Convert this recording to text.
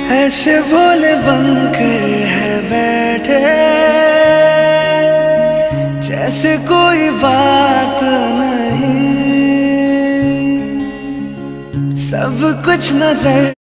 ऐसे भोले बनकर है बैठे, जैसे कोई बात नहीं, सब कुछ नजर